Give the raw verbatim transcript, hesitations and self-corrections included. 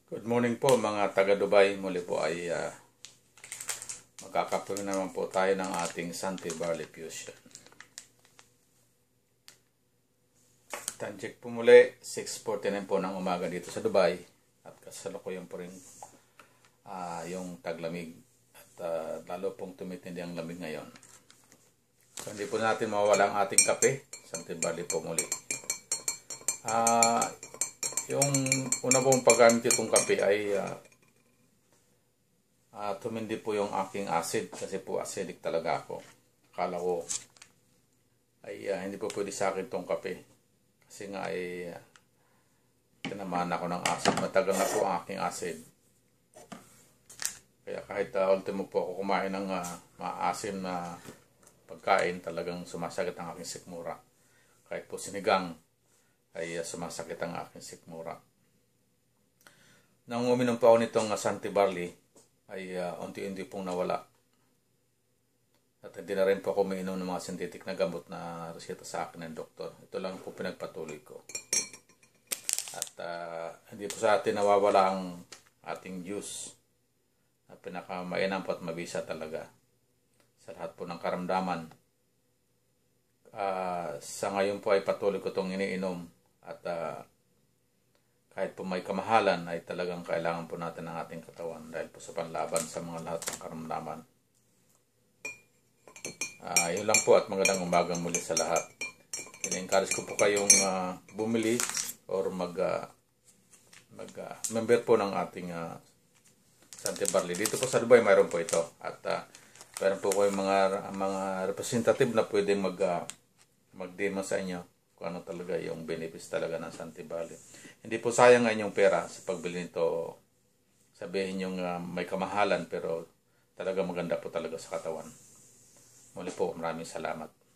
Good morning po mga taga Dubai. Muli po ay uh, magkakapunin naman po tayo ng ating Santi Barley Fusion. Time check po muli, six forty-nine po ng umaga dito sa Dubai. At kasalukuyan po rin uh, yung taglamig. At uh, lalo pong tumitindi ang lamig ngayon. So hindi po natin mawawala ang ating kape. Santi Barley po muli. Ah... Uh, Yung una pong paggamit itong kape ay uh, uh, tumindi po yung aking acid kasi po acidic talaga ako. Akala ko ay uh, hindi po pwede sa akin itong kape kasi nga ay uh, tinamaan ako ng acid. Matagal na po ang aking acid. Kaya kahit uh, ultimo po ako kumain ng uh, maasim na pagkain, talagang sumasakit ang aking sikmura. Kahit po sinigang ay uh, sumasakit ang aking sikmura. Nang uminom po ako nitong uh, Santi Barley ay uh, unti-unti pong nawala. At hindi na rin po ako umiinom ng mga synthetic na gamot na reseta sa akin ng doktor. Ito lang po pinagpatuloy ko. At uh, hindi po sa atin nawawala ang ating juice na pinakamainam po at mabisa talaga sa lahat po ng karamdaman. Uh, sa ngayon po ay patuloy ko itong iniinom. At uh, kahit po may kamahalan ay talagang kailangan po natin ng ating katawan dahil po sa panlaban sa mga lahat ng karamdaman. Uh, yun lang po at magandang umagang muli sa lahat. In-encourage ko po kayong uh, bumili or mag, uh, mag uh, member po ng ating uh, Santi Barley. Dito po sa Dubai mayroon po ito. At uh, mayroon po kayong mga, mga representative na pwedeng mag, uh, mag-demo sa inyo kung ano talaga yung benefits talaga ng Santi Barley. Hindi po sayang ang inyong pera sa pagbili nito. Sabihin yung uh, may kamahalan pero talaga maganda po talaga sa katawan. Muli po, maraming salamat.